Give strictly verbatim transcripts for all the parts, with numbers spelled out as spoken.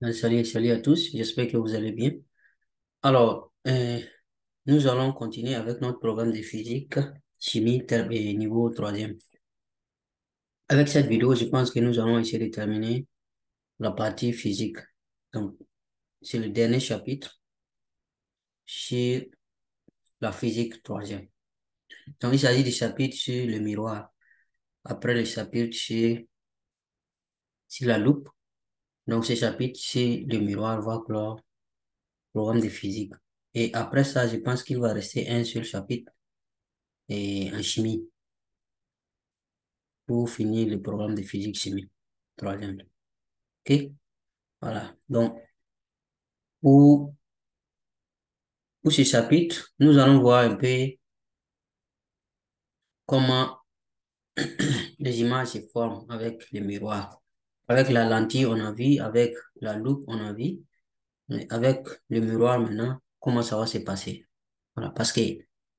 Euh, Salut, salut à tous, j'espère que vous allez bien. Alors, euh, nous allons continuer avec notre programme de physique, chimie, ter- et niveau troisième. Avec cette vidéo, je pense que nous allons essayer de terminer la partie physique. Donc, c'est le dernier chapitre sur la physique troisième. Donc, il s'agit du chapitre sur le miroir. Après le chapitre sur, sur la loupe. Donc, ce chapitre sur le miroir va clore le programme de physique. Et après ça, je pense qu'il va rester un seul chapitre et en chimie, pour finir le programme de physique chimie. Troisième. OK? Voilà. Donc, pour, pour ce chapitre, nous allons voir un peu comment les images se forment avec le miroir. Avec la lentille, on a vu, avec la loupe, on a vu, mais avec le miroir maintenant, comment ça va se passer. Voilà. Parce que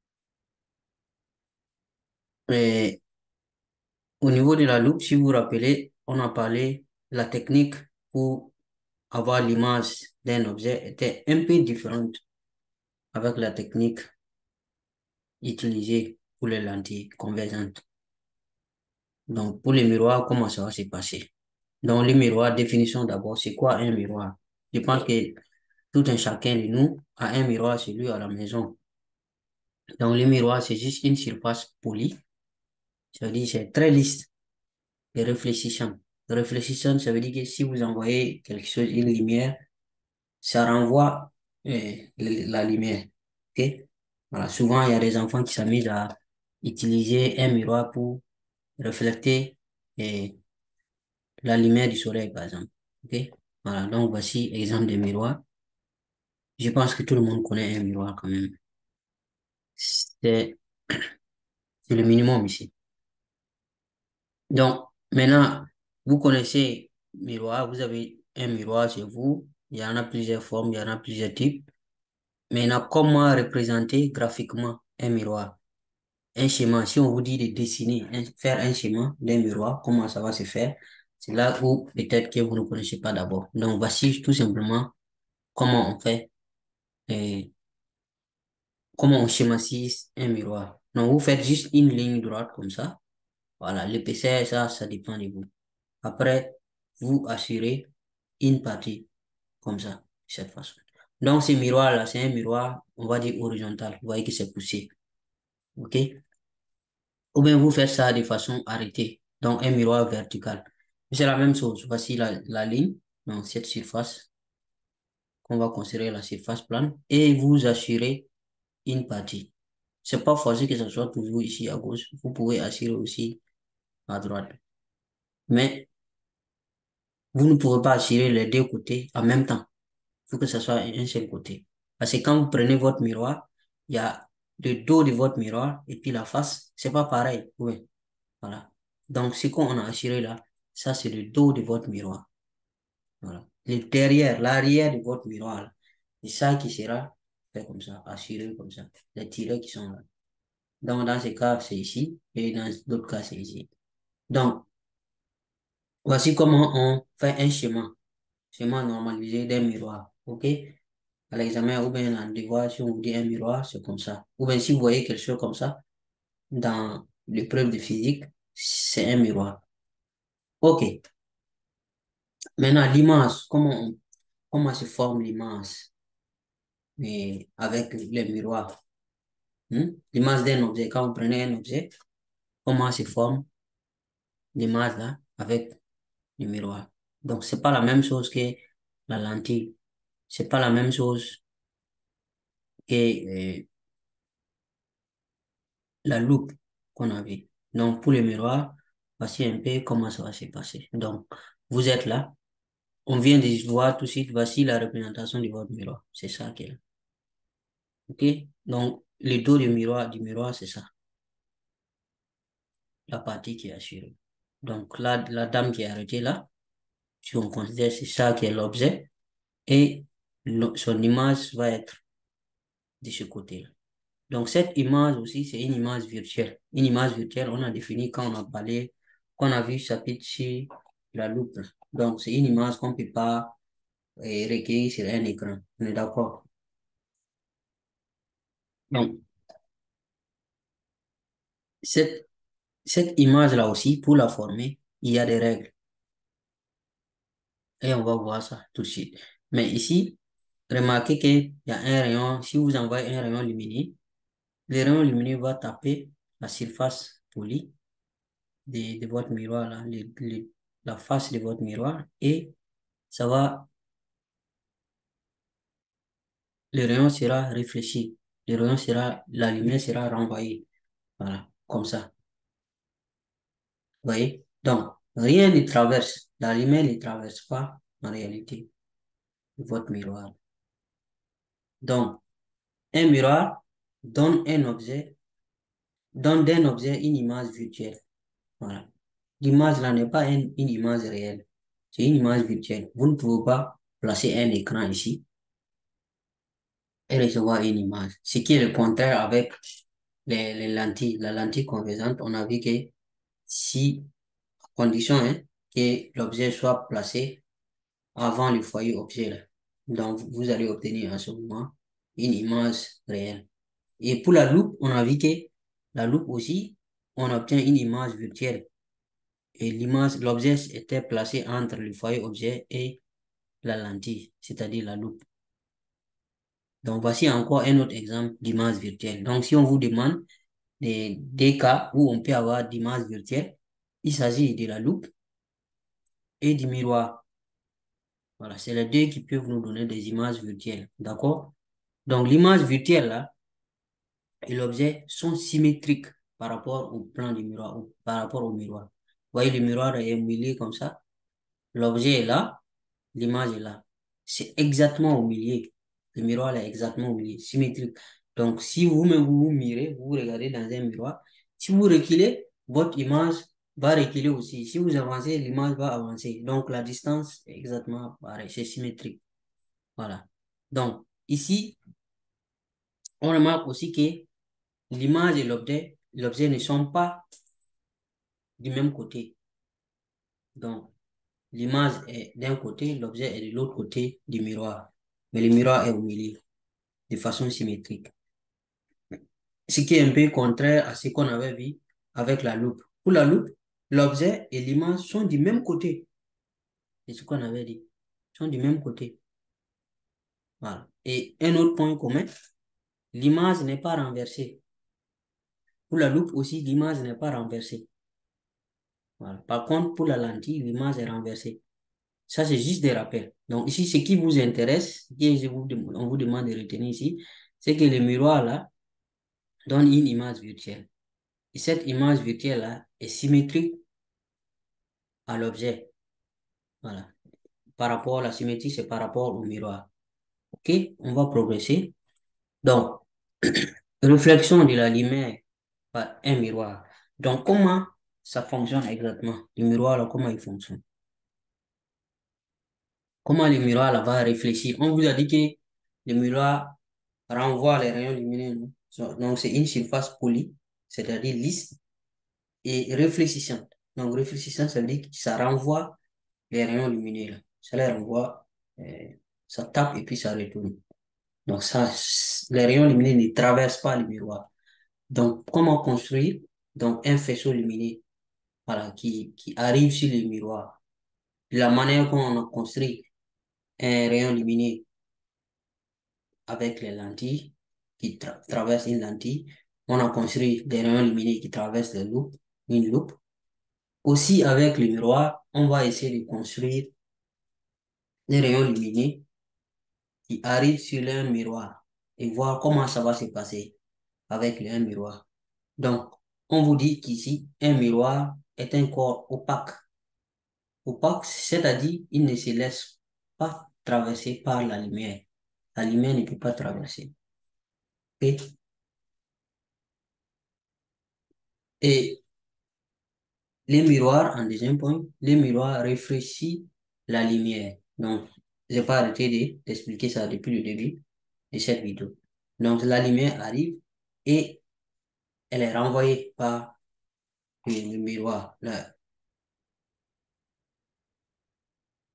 euh, au niveau de la loupe, si vous vous rappelez, on a parlé, la technique pour avoir l'image d'un objet était un peu différente avec la technique utilisé pour les lentilles convergentes. Donc, pour les miroirs, comment ça va se passer? Donc, les miroirs, définition d'abord, c'est quoi un miroir? Je pense que tout un chacun de nous a un miroir chez lui à la maison. Donc, le miroir, c'est juste une surface polie. Ça veut dire c'est très lisse et réfléchissant. Réfléchissant, ça veut dire que si vous envoyez quelque chose, une lumière, ça renvoie euh, la lumière. OK? Voilà. Souvent, il y a des enfants qui s'amusent à utiliser un miroir pour refléter et la lumière du soleil, par exemple. OK? Voilà, donc voici exemple de miroir. Je pense que tout le monde connaît un miroir quand même. C'est c'est le minimum ici. Donc, maintenant, vous connaissez miroir, vous avez un miroir chez vous. Il y en a plusieurs formes, il y en a plusieurs types. Maintenant, comment représenter graphiquement un miroir? Un schéma, si on vous dit de dessiner, un- faire un schéma d'un miroir, comment ça va se faire? C'est là où peut-être que vous ne connaissez pas d'abord. Donc, voici tout simplement comment on fait et comment on schématise un miroir. Donc, vous faites juste une ligne droite comme ça. Voilà, l'épaisseur, ça, ça dépend de vous. Après, vous assurez une partie comme ça, de cette façon. Donc, ce miroir-là, c'est un miroir, on va dire horizontal. Vous voyez que c'est poussé. OK? Ou bien vous faites ça de façon arrêtée. Donc, un miroir vertical. C'est la même chose. Voici la, la ligne. Donc, cette surface qu'on va considérer la surface plane. Et vous assurez une partie. C'est pas forcé que ce soit toujours ici à gauche. Vous pouvez assurer aussi à droite. Mais vous ne pouvez pas assurer les deux côtés en même temps. Il faut que ce soit un seul côté. Parce que quand vous prenez votre miroir, il y a le dos de votre miroir et puis la face. C'est pas pareil. Oui, voilà. Donc, ce qu'on a assuré là, ça, c'est le dos de votre miroir. Voilà. Le derrière, l'arrière de votre miroir, là, c'est ça qui sera fait comme ça, assuré comme ça. Les tirets qui sont là. Donc, dans ce cas, c'est ici, et dans d'autres cas, c'est ici. Donc, voici comment on fait un schéma, schéma normalisé d'un miroir. OK? À l'examen ou bien en devoir, si on vous dit un miroir, c'est comme ça. Ou bien si vous voyez quelque chose comme ça, dans l'épreuve de physique, c'est un miroir. OK. Maintenant, l'image, comment, on- comment se forme l'image mais avec les miroirs? Hmm? L'image d'un objet, quand vous prenez un objet, comment se forme l'image là avec le miroir? Donc, c'est pas la même chose que la lentille. C'est pas la même chose que euh, la loupe qu'on a vue. Donc, pour le miroir, voici un peu comment ça va se passer. Donc, vous êtes là. On vient de voir tout de suite, voici la représentation de votre miroir. C'est ça qui est là. OK? Donc, le dos du miroir, du miroir, c'est ça. La partie qui est assurée. Donc, là, la dame qui est arrêtée là, si on considère c'est ça qui est l'objet, et le- son image va être de ce côté-là. Donc, cette image aussi, c'est une image virtuelle. Une image virtuelle, on a défini quand on a parlé, qu'on a vu chapitre sur la loupe. Donc, c'est une image qu'on ne peut pas et recueillie sur un écran. On est d'accord? Donc, cette, cette image-là aussi, pour la former, il y a des règles. Et on va voir ça tout de suite. Mais ici, remarquez qu'il y a un rayon, si vous envoyez un rayon lumineux, le rayon lumineux va taper la surface polie de, de votre miroir, là, le- le- la face de votre miroir, et ça va, le rayon sera réfléchi, le rayon sera, la lumière sera renvoyée. Voilà, comme ça. Vous voyez? Donc, rien ne traverse, la lumière ne traverse pas en réalité votre miroir. Donc, un miroir donne un objet, donne d'un objet une image virtuelle. Voilà. L'image là n'est pas une, une image réelle, c'est une image virtuelle. Vous ne pouvez pas placer un écran ici et recevoir une image. Ce qui est le contraire avec les, les lentilles. La lentille conversante, on a vu que si, condition hein, que l'objet soit placé avant le foyer objet là. Donc, vous allez obtenir en ce moment une image réelle. Et pour la loupe, on a vu que la loupe aussi, on obtient une image virtuelle. Et l'image, l'objet était placé entre le foyer objet et la lentille, c'est-à-dire la loupe. Donc, voici encore un autre exemple d'image virtuelle. Donc, si on vous demande des, des cas où on peut avoir d'image virtuelle, il s'agit de la loupe et du miroir. Voilà, c'est les deux qui peuvent nous donner des images virtuelles. D'accord? Donc, l'image virtuelle là et l'objet sont symétriques par rapport au plan du miroir ou par rapport au miroir. Vous voyez, le miroir est humilié comme ça. L'objet est là, l'image est là. C'est exactement au milieu. Le miroir est exactement au milieu, symétrique. Donc, si vous-même vous vous mirez, vous regardez dans un miroir, si vous reculez, votre image va reculer aussi. Si vous avancez, l'image va avancer. Donc, la distance est exactement pareille, c'est symétrique. Voilà. Donc, ici, on remarque aussi que l'image et l'objet, l'objet ne sont pas du même côté. Donc, l'image est d'un côté, l'objet est de l'autre côté du miroir. Mais le miroir est au milieu, de façon symétrique. Ce qui est un peu contraire à ce qu'on avait vu avec la loupe. Pour la loupe, l'objet et l'image sont du même côté. C'est ce qu'on avait dit. Ils sont du même côté. Voilà. Et un autre point commun, l'image n'est pas renversée. Pour la loupe aussi, l'image n'est pas renversée. Voilà. Par contre, pour la lentille, l'image est renversée. Ça, c'est juste des rappels. Donc, ici, ce qui vous intéresse, ce que je vous, dem- on vous demande de retenir ici, c'est que le miroir, là, donne une image virtuelle. Et cette image virtuelle-là est symétrique à l'objet. Voilà. Par rapport à la symétrie, c'est par rapport au miroir. OK? On va progresser. Donc, réflexion de la lumière par un miroir. Donc, comment ça fonctionne exactement? Le miroir, là, comment il fonctionne? Comment le miroir, là, va réfléchir? On vous a dit que le miroir renvoie les rayons lumineux. Non? So- Donc, c'est une surface polie, c'est-à-dire lisse et réfléchissante. Donc, réfléchissante, ça veut dire que ça renvoie les rayons lumineux. Là. Ça les renvoie, euh, ça tape et puis ça retourne. Donc, ça, les rayons lumineux ne traversent pas le miroir. Donc, comment construire donc, un faisceau lumineux voilà, qui, qui arrive sur le miroir? De la manière qu'on a construit un rayon lumineux avec les lentilles qui tra traversent une lentille, on a construit des rayons lumineux qui traversent les loupes, une loupe. Aussi, avec le miroir, on va essayer de construire des rayons lumineux qui arrivent sur un miroir et voir comment ça va se passer avec le un miroir. Donc, on vous dit qu'ici, un miroir est un corps opaque. Opaque, c'est-à-dire il ne se laisse pas traverser par la lumière. La lumière ne peut pas traverser. Et, et les miroirs, en deuxième point, les miroirs réfléchissent la lumière. Donc, je n'ai pas arrêté de- d'expliquer ça depuis le début de cette vidéo. Donc, la lumière arrive et elle est renvoyée par le, le miroir. La,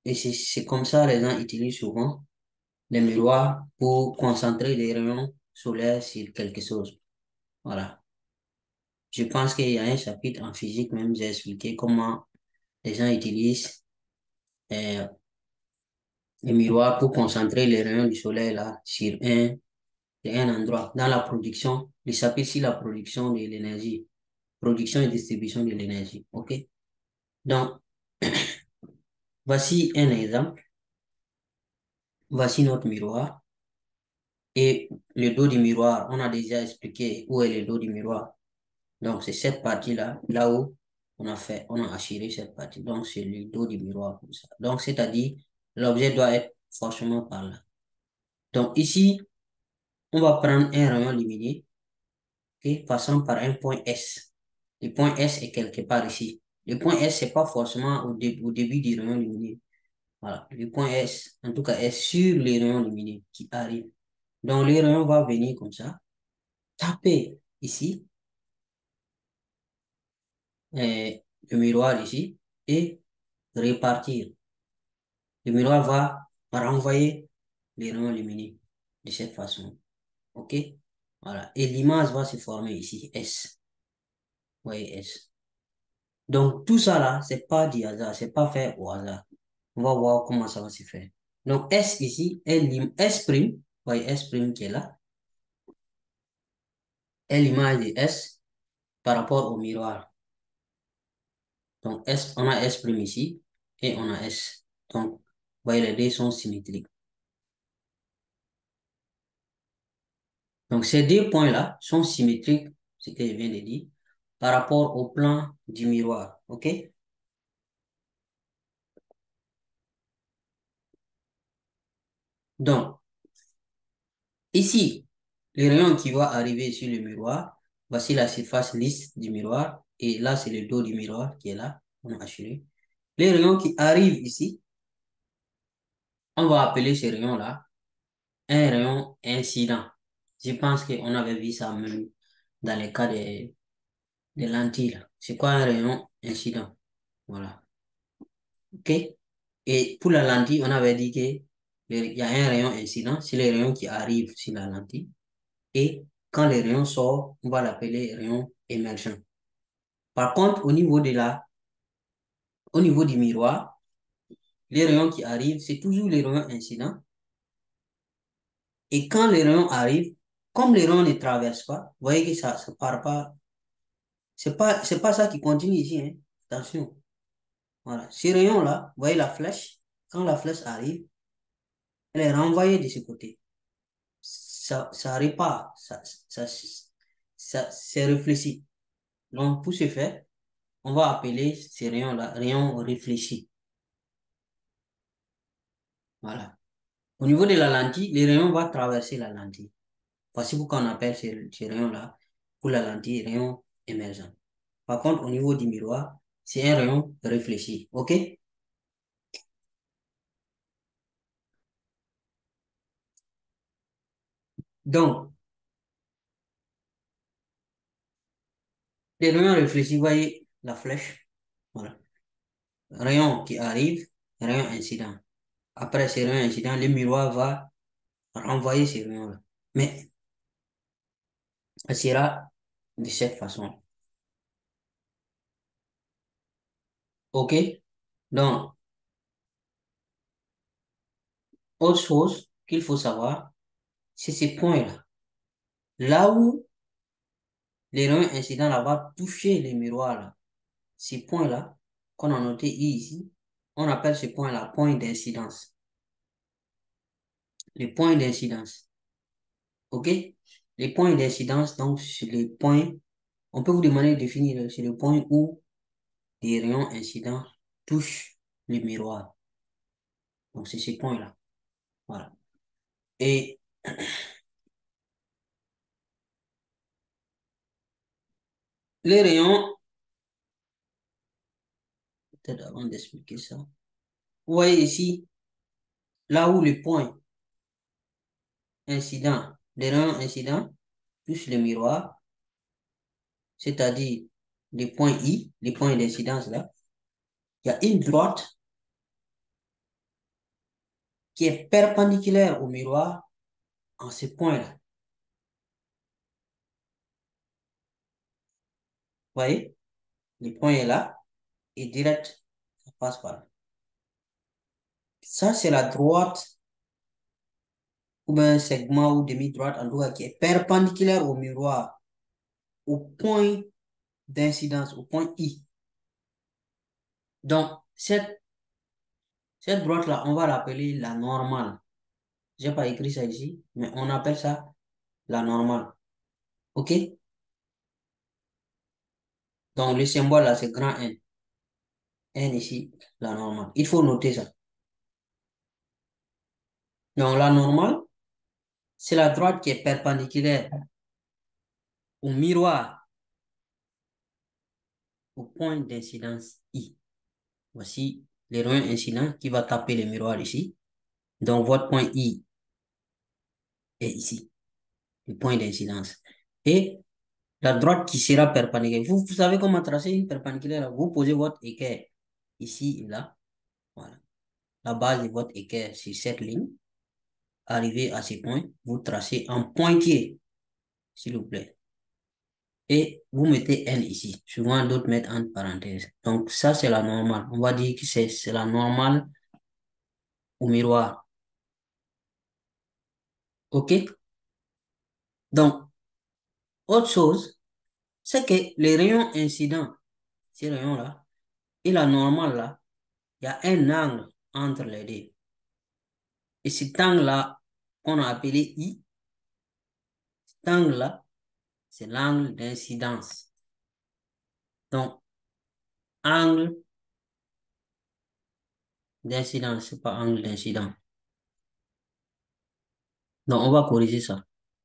Et c'est comme ça les gens utilisent souvent les miroirs pour concentrer les rayons solaires sur quelque chose. Voilà. Je pense qu'il y a un chapitre en physique même, j'ai expliqué comment les gens utilisent euh, les miroirs pour concentrer les rayons du soleil là sur un, un endroit. Dans la production, le chapitre sur la production de l'énergie, production et distribution de l'énergie. OK? Donc, voici un exemple. Voici notre miroir. Et le dos du miroir, on a déjà expliqué où est le dos du miroir. Donc, c'est cette partie-là, là où on a fait, on a assuré cette partie. Donc, c'est le dos du miroir comme ça. Donc, c'est-à-dire, l'objet doit être forcément par là. Donc, ici, on va prendre un rayon lumineux, okay, passant par un point S. Le point S est quelque part ici. Le point S, c'est pas forcément au, dé- au début du rayon lumineux. Voilà. Le point S, en tout cas, est sur les rayons lumineux qui arrivent. Donc, le rayon va venir comme ça, taper ici, euh, le miroir ici, et repartir. Le miroir va renvoyer les rayons lumineux de cette façon. OK? Voilà. Et l'image va se former ici, S. Vous voyez, S. Donc, tout ça là, c'est pas du hasard, c'est pas fait au hasard. On va voir comment ça va se faire. Donc, S ici est l'im- S', vous voyez S' qui est là, est l'image de S par rapport au miroir. Donc, S, on a S' ici et on a S. Donc, vous voyez, les deux sont symétriques. Donc, ces deux points-là sont symétriques, ce que je viens de dire, par rapport au plan du miroir. OK? Donc, ici, le rayon qui va arriver sur le miroir, voici la surface lisse du miroir, et là, c'est le dos du miroir qui est là, on a assuré. Les rayons qui arrivent ici, on va appeler ce rayon-là un rayon incident. Je pense qu'on avait vu ça même dans les cas des, des lentilles. C'est quoi un rayon incident? Voilà. OK? Et pour la lentille, on avait dit que il y a un rayon incident, c'est les rayons qui arrivent sur la lentille. Et quand les rayons sortent, on va l'appeler rayon émergent. Par contre, au niveau de la, au niveau du miroir, les rayons qui arrivent, c'est toujours les rayons incidents. Et quand les rayons arrivent, comme les rayons ne traversent pas, vous voyez que ça ne part pas. C'est pas, c'est pas ça qui continue ici, hein. Attention. Voilà. Ces rayons-là, vous voyez la flèche, quand la flèche arrive, elle est renvoyée de ce côté. Ça, ça répare, ça, ça, ça, c'est réfléchi. Donc, pour ce faire, on va appeler ces rayons-là rayons réfléchis. Voilà. Au niveau de la lentille, les rayons vont traverser la lentille. Voici pourquoi on appelle ces, ces rayons-là, pour la lentille, rayons émergents. Par contre, au niveau du miroir, c'est un rayon réfléchi. OK? Donc, les rayons réfléchis, vous voyez la flèche. Voilà. Rayon qui arrive, rayon incident. Après ces rayons incidents, le miroir va renvoyer ces rayons-là. Mais ça sera de cette façon. OK? Donc, autre chose qu'il faut savoir, c'est ces points-là. Là où les rayons incidents là, va toucher les miroirs là, ces points-là, qu'on a noté ici, on appelle ce point-là point d'incidence. Les points d'incidence. OK? Les points d'incidence, donc, c'est les points, on peut vous demander de définir, c'est le point où les rayons incidents touchent le miroir. Donc, c'est ces points-là. Voilà. Et les rayons, peut-être avant d'expliquer ça, vous voyez ici, là où le point incident, les rayons incidents touchent le miroir, c'est-à-dire les points I, les points d'incidence là, il y a une droite qui est perpendiculaire au miroir en ce point-là. Vous voyez? Le point est là et direct, ça passe par là. Ça, c'est la droite ou bien un segment ou demi-droite, en tout cas, qui est perpendiculaire au miroir, au point d'incidence, au point I. Donc, cette, cette droite-là, on va l'appeler la normale. Je n'ai pas écrit ça ici, mais on appelle ça la normale. OK? Donc, le symbole là, c'est grand N. N ici, la normale. Il faut noter ça. Donc, la normale, c'est la droite qui est perpendiculaire au miroir, au point d'incidence I. Voici les rayons incidents qui va taper le miroir ici. Donc, votre point I est ici, le point d'incidence. Et la droite qui sera perpendiculaire. Vous, vous savez comment tracer une perpendiculaire? Vous posez votre équerre ici et là. Voilà. La base de votre équerre, c'est cette ligne. Arrivé à ce point, vous tracez en pointillé, s'il vous plaît. Et vous mettez N ici. Souvent, d'autres mettent entre parenthèses. Donc, ça, c'est la normale. On va dire que c'est la normale au miroir. OK? Donc, autre chose, c'est que les rayons incidents, ces rayons-là, et la normale là, il y a un angle entre les deux. Et cet angle-là, on a appelé I. Cet angle-là, c'est l'angle d'incidence. Donc, angle d'incidence, c'est pas angle d'incident. Donc, on va corriger ça.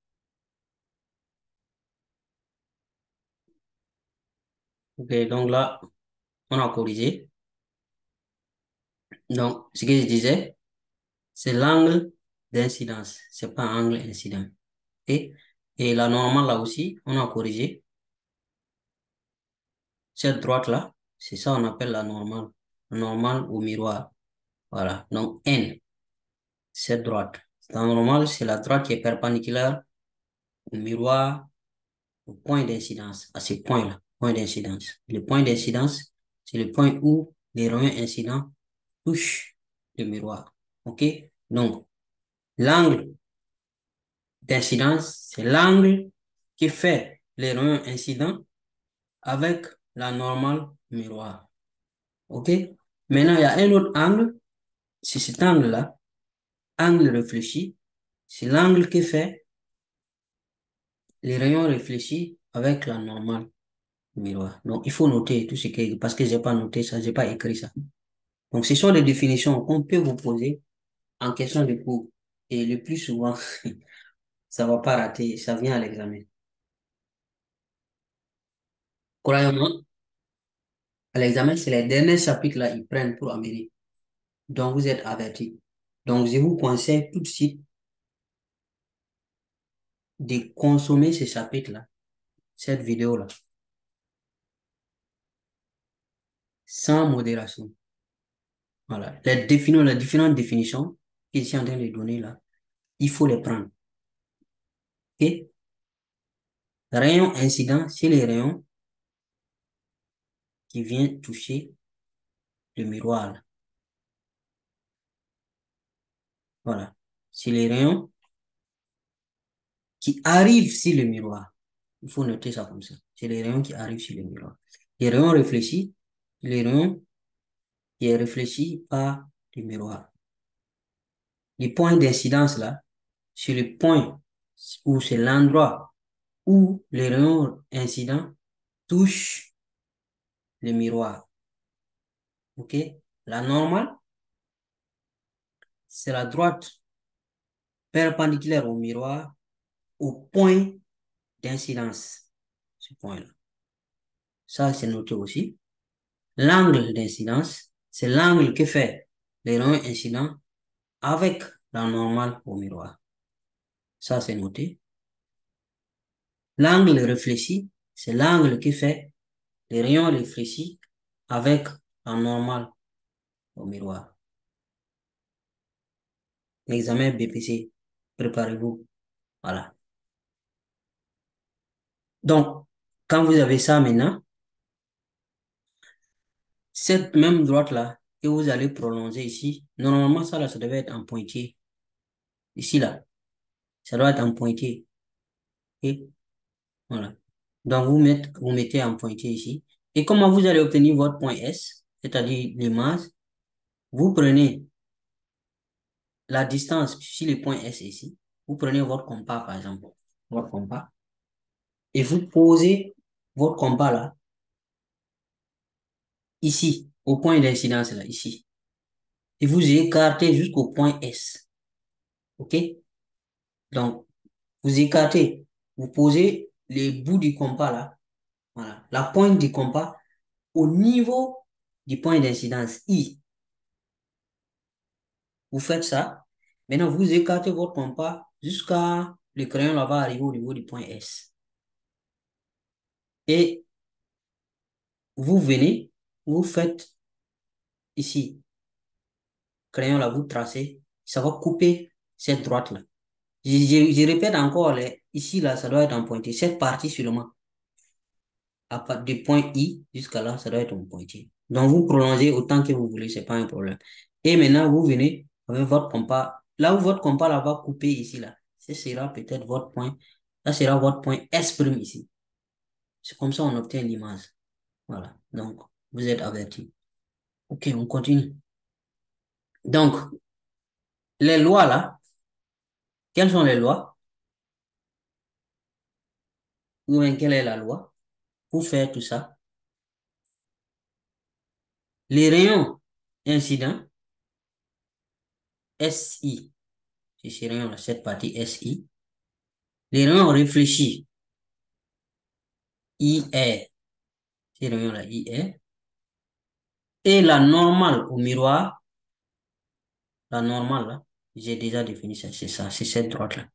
OK, donc là, on a corrigé. Donc, ce que je disais, c'est l'angle d'incidence. C'est pas angle incident. OK? Et la normale là aussi, on a corrigé. Cette droite-là, c'est ça on appelle la normale. La normale au miroir. Voilà. Donc, N, cette droite. La normale, c'est la droite qui est perpendiculaire au miroir, au point d'incidence, à ce point-là, point d'incidence. Le point d'incidence, c'est le point où les rayons incidents touchent le miroir. OK? Donc, l'angle d'incidence, c'est l'angle qui fait les rayons incidents avec la normale miroir. OK? Maintenant, il y a un autre angle, c'est cet angle-là, angle réfléchi, c'est l'angle qui fait les rayons réfléchis avec la normale miroir. Donc, il faut noter tout ce que, parce que j'ai pas noté ça, j'ai pas écrit ça. Donc, ce sont des définitions qu'on peut vous poser en question de cours. Et le plus souvent, ça va pas rater, ça vient à l'examen. Croyez-moi, à l'examen, c'est les derniers chapitres là, ils prennent pour Amérique. Donc, vous êtes avertis. Donc, je vous conseille tout de suite de consommer ce chapitre-là, cette vidéo-là, sans modération. Voilà. Les définitions, les différentes définitions que je suis en train de donner là, il faut les prendre. OK? Rayon incident, c'est les rayons qui viennent toucher le miroir, là. Voilà. C'est les rayons qui arrivent sur le miroir. Il faut noter ça comme ça. C'est les rayons qui arrivent sur le miroir. Les rayons réfléchis, les rayons qui est réfléchi par le miroir. Les points d'incidence là, c'est le point où c'est l'endroit où les rayons incidents touchent le miroir. OK? La normale, c'est la droite perpendiculaire au miroir au point d'incidence. Ce point-là. Ça, c'est noté aussi. L'angle d'incidence, c'est l'angle que fait les rayons incidents avec la normale au miroir. Ça, c'est noté. L'angle réfléchi, c'est l'angle qui fait les rayons réfléchis avec la normale au miroir. examen B P C. Préparez-vous. Voilà. Donc, quand vous avez ça maintenant, cette même droite-là que vous allez prolonger ici, normalement, ça là, ça devait être en pointillé. Ici, là, ça doit être en pointillé. Et voilà. Donc, vous mettez, vous mettez en pointillé ici. Et comment vous allez obtenir votre point S, c'est-à-dire l'image, vous prenez la distance sur le point S ici. Vous prenez votre compas, par exemple, votre compas, et vous posez votre compas là, ici, au point d'incidence là, ici. Et vous écartez jusqu'au point S. OK? Donc, vous écartez, vous posez les bouts du compas là, voilà, la pointe du compas au niveau du point d'incidence I. Vous faites ça. Maintenant, vous écartez votre compas jusqu'à le crayon là va arriver au niveau du point S. Et vous venez, vous faites ici, crayon là, vous tracez, ça va couper cette droite là. Je, je- je répète encore, les- ici là, ça doit être en pointé. Cette partie seulement, à partir du point I jusqu'à là, ça doit être en pointé. Donc vous prolongez autant que vous voulez, c'est pas un problème. Et maintenant, vous venez avec votre compas. Là où votre compas là va couper ici là, ce sera peut-être votre point. Là sera votre point S' ici. C'est comme ça on obtient l'image. Voilà. Donc, vous êtes avertis. OK, on continue. Donc, les lois là, quelles sont les lois? Ou bien quelle est la loi? Pour faire tout ça, les rayons incidents, S I, c'est ces rayons là, cette partie S I. Les rayons réfléchis, I R, ces rayons là, I R. Et la normale au miroir, la normale là, j'ai déjà défini ça, c'est ça, c'est cette droite là,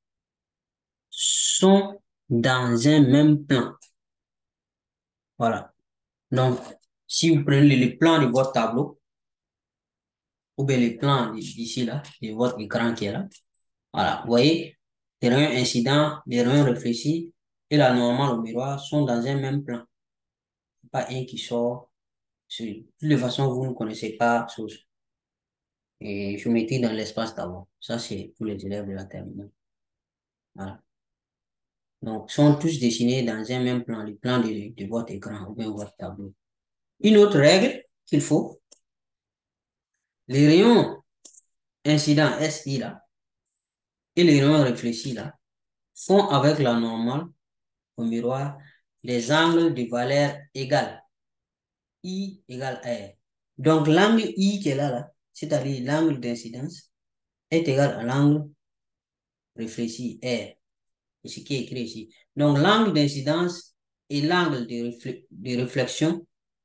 sont dans un même plan. Voilà. Donc, si vous prenez les plans de votre tableau, ou bien les plans d'ici là, de votre écran qui est là, voilà, vous voyez, les rayons incidents, les rayons réfléchis et la normale au miroir sont dans un même plan. Pas un qui sort. De toutes les façons, vous ne connaissez pas source. Et je mettais dans l'espace d'abord. Ça, c'est pour les élèves de la terminale. Voilà. Donc, sont tous dessinés dans un même plan, le plan de, de votre écran ou bien votre tableau. Une autre règle qu'il faut, les rayons incidents S I là et les rayons réfléchis là font avec la normale au miroir les angles de valeur égale. I égale R. Donc, l'angle I qui est là, là, c'est-à-dire l'angle d'incidence, est égal à l'angle réfléchi R. C'est ce qui est écrit ici. Donc, l'angle d'incidence et l'angle de, réfl de réflexion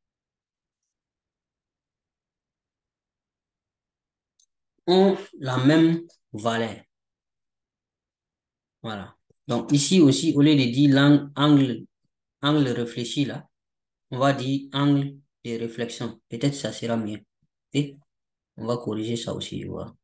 ont la même valeur. Voilà. Donc, ici aussi, au lieu de dire l'angle angle réfléchi, là, on va dire angle de réflexion. Peut-être ça sera mieux. Et on va corriger ça aussi, voilà.